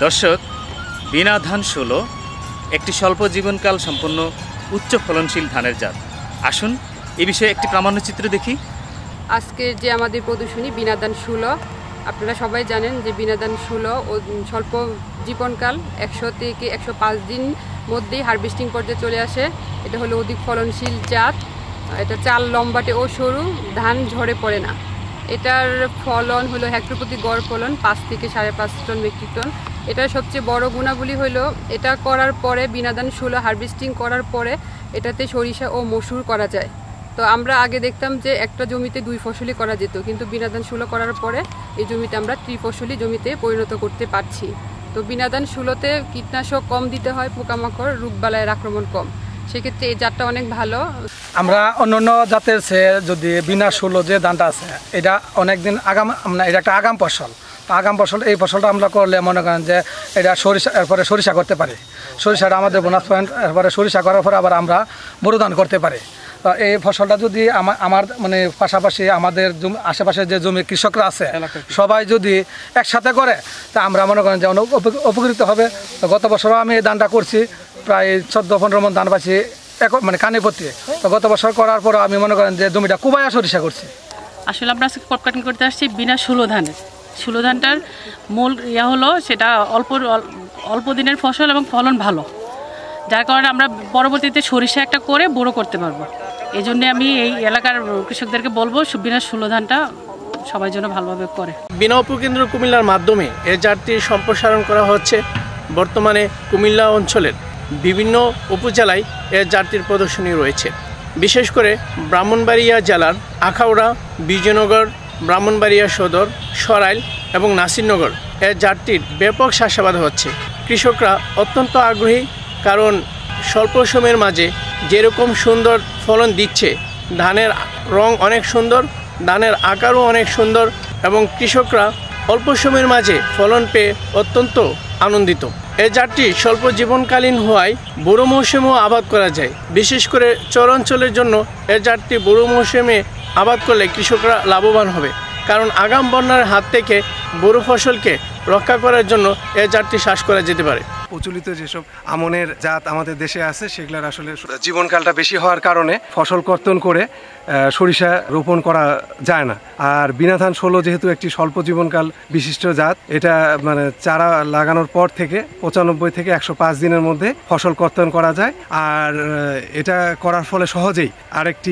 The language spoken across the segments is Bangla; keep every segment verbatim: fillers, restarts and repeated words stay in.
দর্শক, বিনা ধান ষোলো একটি স্বল্প জীবনকাল সম্পন্ন উচ্চ ফলনশীল ধানের জাত। আসুন এ বিষয়ে একটি প্রামাণ্যচিত্র দেখি। আজকের যে আমাদের প্রদর্শনী বিনা ধান ষোলো, আপনারা সবাই জানেন যে বিনা ধান ষোলো ও স্বল্প জীবনকাল একশো থেকে একশো পাঁচ দিন মধ্যেই হারভেস্টিং পর্যায়ে চলে আসে। এটা হলো অধিক ফলনশীল জাত। এটা চাল লম্বাটে ও সরু, ধান ঝরে পড়ে না। এটার ফলন হলো হেক্টর প্রতি গড় ফলন পাঁচ থেকে সাড়ে পাঁচ টন মেট্রিক টন। এটার সবচেয়ে বড় গুণাবলী হলো এটা করার পরে বিনা ধান ষোলো হারভেস্টিং করার পরে এটাতে সরিষা ও মসুর করা যায়। তো আমরা আগে দেখতাম যে একটা জমিতে দুই ফসলই করা যেত, কিন্তু বিনা ধান ষোলো করার পরে এই জমিতে আমরা ত্রিফসলি জমিতে পরিণত করতে পারছি। তো বিনা ধান ষোলোতে কীটনাশক কম দিতে হয়, পোকামাকড় রোগবালাইয়ের আক্রমণ কম, সেক্ষেত্রে এই জাতটা অনেক ভালো। আমরা অন্যান্য জাতের চেয়ে যদি বিনা ষোলো যে ধানটা আছে এটা অনেক দিন আগাম, মানে এটা একটা আগাম ফসল। আগাম ফসল, এই ফসলটা আমরা করলে মনে করেন যে এটা সরিষা, এরপরে সরিষা করতে পারি। সরিষাটা আমাদের বোনাস পয়েন্ট। এরপরে সরিষা করার পরে আবার আমরা বোরো ধান করতে পারি। তো এই ফসলটা যদি আমার আমার মানে পাশাপাশি আমাদের আশেপাশে যে জমি কৃষকরা আছে সবাই যদি একসাথে করে তা আমরা মনে করেন যে অনেক উপকৃত হবে। তো গত বছরও আমি এই ধানটা করছি, প্রায় চোদ্দো পনেরো মন ধান পাচ্ছি এক মানে কানে পত্রে। তো গত বছর করার পর আমি মনে করেন যে জমিটা কুবাইয়া সরিষা করছি। আসলে আমরা ক্রপ কাটিং করতে আসছি বিনা ষোলো ধানের। ষোলো ধানটার মূল ইয়া হলো সেটা অল্প অল্প দিনের ফসল এবং ফলন ভালো, যার কারণে আমরা পরবর্তীতে সরিষা একটা করে বড়ো করতে পারবো। এই জন্য আমি এই এলাকার কৃষকদেরকে বলবো বিনা ষোলো ধানটা সবার জন্য ভালোভাবে করে। বিনা উপকেন্দ্র কুমিল্লার মাধ্যমে এই জাতটির সম্প্রসারণ করা হচ্ছে। বর্তমানে কুমিল্লা অঞ্চলের বিভিন্ন উপজেলায় এই জাতটির প্রদর্শনী রয়েছে। বিশেষ করে ব্রাহ্মণবাড়িয়া জেলার আখাউড়া, বিজয়নগর, ব্রাহ্মণবাড়িয়া সদর, সরাইল এবং নাসিরনগর এই জাতটির ব্যাপক চাষাবাদ হচ্ছে। কৃষকরা অত্যন্ত আগ্রহী, কারণ স্বল্প সময়ের মাঝে যেরকম সুন্দর ফলন দিচ্ছে, ধানের রং অনেক সুন্দর, ধানের আকারও অনেক সুন্দর এবং কৃষকরা অল্প সময়ের মাঝে ফলন পেয়ে অত্যন্ত আনন্দিত। এই জাতটি স্বল্প জীবনকালীন হওয়ায় বোরো মৌসুমেও আবাদ করা যায়। বিশেষ করে চর অঞ্চলের জন্য এই জাতটি বোরো মৌসুমে আবাদ করলে কৃষকরা লাভবান হবে, কারণ আগাম বন্যার হাত থেকে বোরো ফসলকে রক্ষা করার জন্য এই জাতটি চাষ করা যেতে পারে। প্রচলিত যেসব আমনের জাত আমাদের দেশে আছে সেগুলোর আসলে জীবনকালটা বেশি হওয়ার কারণে ফসল কর্তন করে সরিষা রোপণ করা যায় না। আর বিনা ধান ষোলো যেহেতু একটি স্বল্প জীবনকাল বিশিষ্ট জাত, এটা মানে চারা লাগানোর পর থেকে পঁচানব্বই থেকে একশো পাঁচ দিনের মধ্যে ফসল কর্তন করা যায়। আর এটা করার ফলে সহজেই আরেকটি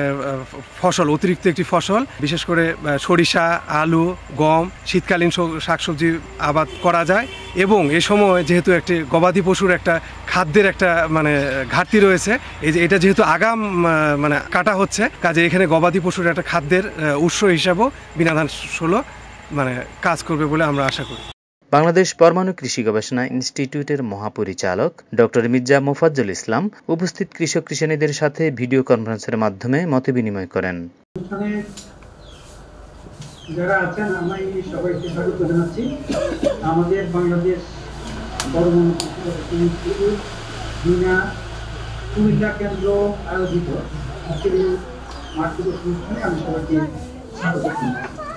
ফসল, অতিরিক্ত একটি ফসল, বিশেষ করে সরিষা, আলু, গম, শীতকালীন শাকসবজি আবাদ করা যায়। এবং এ সময় যেহেতু একটি গবাদি পশুর একটা খাদ্যের একটা মানে ঘাটতি রয়েছে, এই যে এটা যেহেতু আগাম মানে কাটা হচ্ছে, কাজে এখানে গবাদি পশুর একটা খাদ্যের উৎস হিসাবেও বিনা ধান ষোলো মানে কাজ করবে বলে আমরা আশা করি। বাংলাদেশ পরমাণু কৃষি গবেষণা ইনস্টিটিউটের মহাপরিচালক ডক্টর মির্জা মোফাজ্জল ইসলাম উপস্থিত কৃষক কৃষানীদের সাথে ভিডিও কনফারেন্সের মাধ্যমে মতবিনিময় করেন। যারা আছেন আমি সবাইকে স্বাগত জানাচ্ছি। আমাদের বাংলাদেশ পরমাণু কৃষি ইনস্টিটিউট বিনা কুমিল্লা কেন্দ্র আয়োজিত আজকের এই মাঠ অনুষ্ঠানে আমি সবাইকে স্বাগত জানাচ্ছি।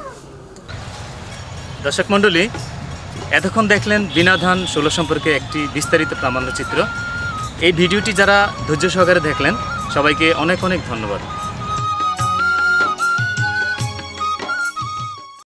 দর্শক মণ্ডলী, এতক্ষণ দেখলেন বিনা ধান ষোলো সম্পর্কে একটি বিস্তারিত প্রামাণ্যচিত্র। এই ভিডিওটি যারা ধৈর্য সহকারে দেখলেন সবাইকে অনেক অনেক ধন্যবাদ।